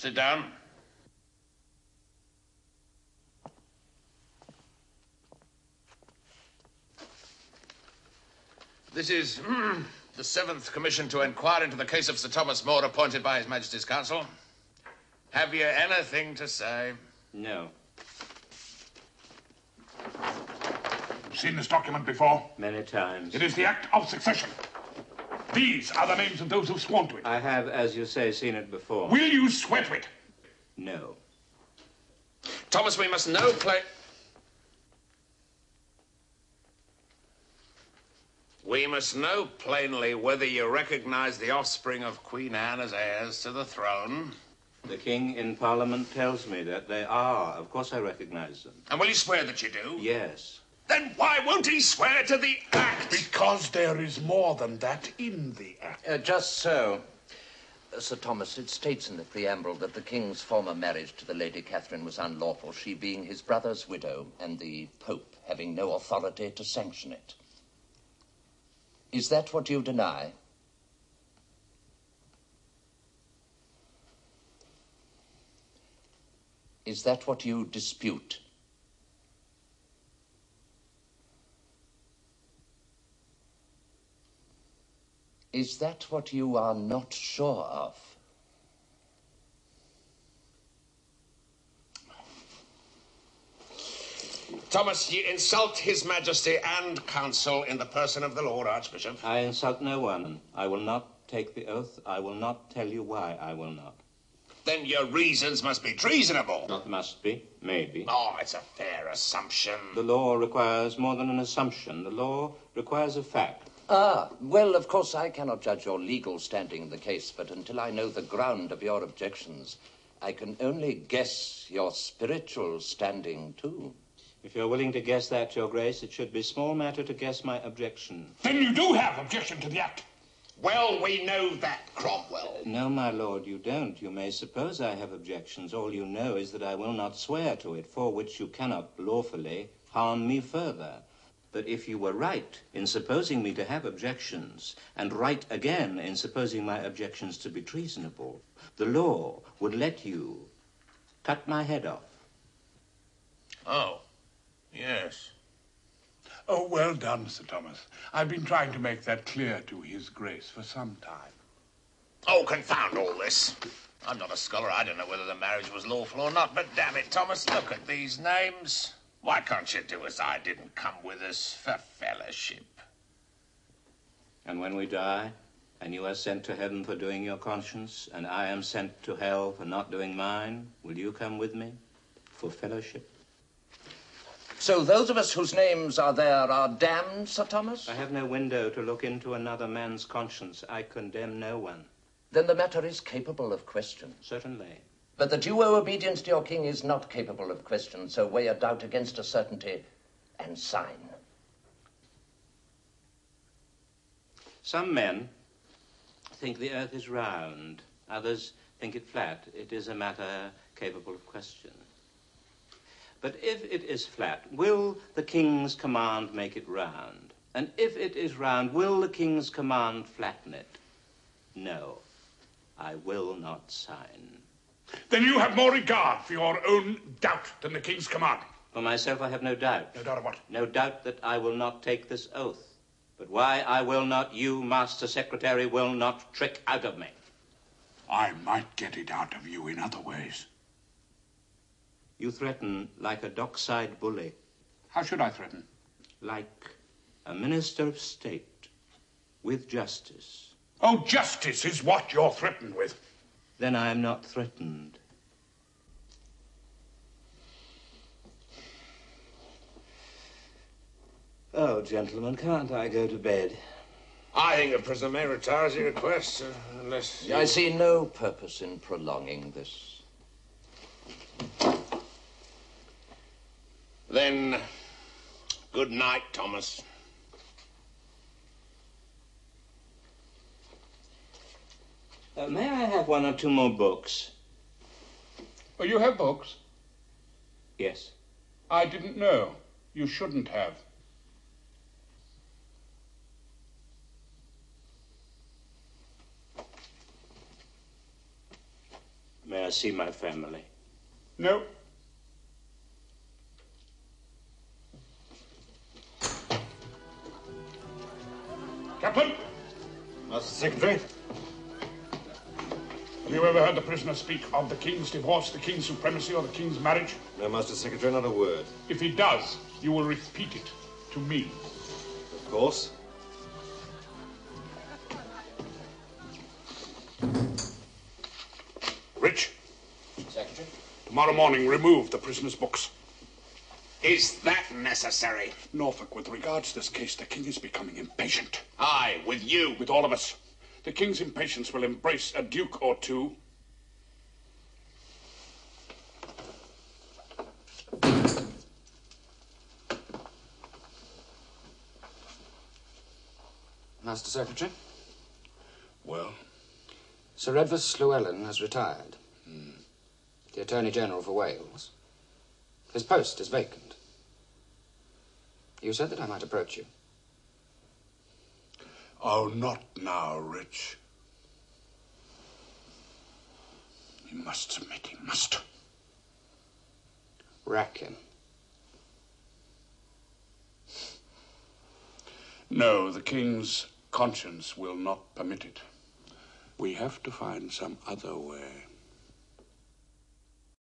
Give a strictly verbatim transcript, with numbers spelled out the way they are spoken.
Sit down. This is mm, the seventh commission to inquire into the case of Sir Thomas More, appointed by His Majesty's Council. Have you anything to say? No. Seen this document before? Many times. It is the Act of Succession. These are the names of those who've sworn to it. I have, as you say, seen it before. Will you swear to it? No. Thomas, we must know plain... We must know plainly whether you recognize the offspring of Queen Anne as heirs to the throne. The King in Parliament tells me that they are. Of course I recognize them. And will you swear that you do? Yes. Then why won't he swear to the Act? Because there is more than that in the Act. Uh, just so. Uh, Sir Thomas, it states in the preamble that the King's former marriage to the Lady Catherine was unlawful, she being his brother's widow and the Pope having no authority to sanction it. Is that what you deny? Is that what you dispute? Is that what you are not sure of? Thomas, you insult His Majesty and Council in the person of the Lord Archbishop. I insult no one. I will not take the oath. I will not tell you why I will not. Then your reasons must be treasonable. Not must be, maybe. Oh, it's a fair assumption. The law requires more than an assumption. The law requires a fact. Ah, well, of course, I cannot judge your legal standing in the case, but until I know the ground of your objections, I can only guess your spiritual standing, too. If you're willing to guess that, Your Grace, it should be small matter to guess my objection. Then you do have objection to the Act. Well, we know that, Cromwell. Uh, no, my lord, you don't. You may suppose I have objections. All you know is that I will not swear to it, for which you cannot lawfully harm me further. But if you were right in supposing me to have objections, and right again in supposing my objections to be treasonable, the law would let you cut my head off. Oh, yes. Oh, well done, Sir Thomas. I've been trying to make that clear to His Grace for some time. Oh, confound all this. I'm not a scholar. I don't know whether the marriage was lawful or not, but damn it, Thomas, look at these names. Why can't you do as I did and come with us for fellowship? And when we die, and you are sent to heaven for doing your conscience, and I am sent to hell for not doing mine, will you come with me for fellowship? So those of us whose names are there are damned, Sir Thomas? I have no window to look into another man's conscience. I condemn no one. Then the matter is capable of question. Certainly. But that you owe obedience to your king is not capable of question, so weigh a doubt against a certainty and sign. Some men think the earth is round. Others think it flat. It is a matter capable of question. But if it is flat, will the king's command make it round? And if it is round, will the king's command flatten it? No, I will not sign. Then you have more regard for your own doubt than the King's command. For myself, I have no doubt. No doubt of what? No doubt that I will not take this oath. But why I will not, you, Master Secretary, will not trick out of me. I might get it out of you in other ways. You threaten like a dockside bully. How should I threaten? Like a minister of state with justice. Oh, justice is what you're threatened with. Then I am not threatened. Oh, gentlemen, can't I go to bed? I think a prisoner may retire as he requests, uh, unless... You... I see no purpose in prolonging this. Then, good night, Thomas. Uh, may I have one or two more books? Oh, you have books? Yes. I didn't know. You shouldn't have. May I see my family? No. Captain! Master Secretary? Have you ever heard the prisoner speak of the king's divorce, the king's supremacy, or the king's marriage? No, Master Secretary, not a word. If he does, you will repeat it to me. Of course. Rich, Secretary? tomorrow morning remove the prisoner's books. Is that necessary? Norfolk, with regards to this case, the king is becoming impatient. Aye, with you. With all of us. The king's impatience will embrace a duke or two. Master Secretary? Well? Sir Edward Llewellyn has retired. Hmm. The Attorney General for Wales. His post is vacant. You said that I might approach you. Oh, not now, Rich. He must submit, he must. Rack him. No, the king's conscience will not permit it. We have to find some other way.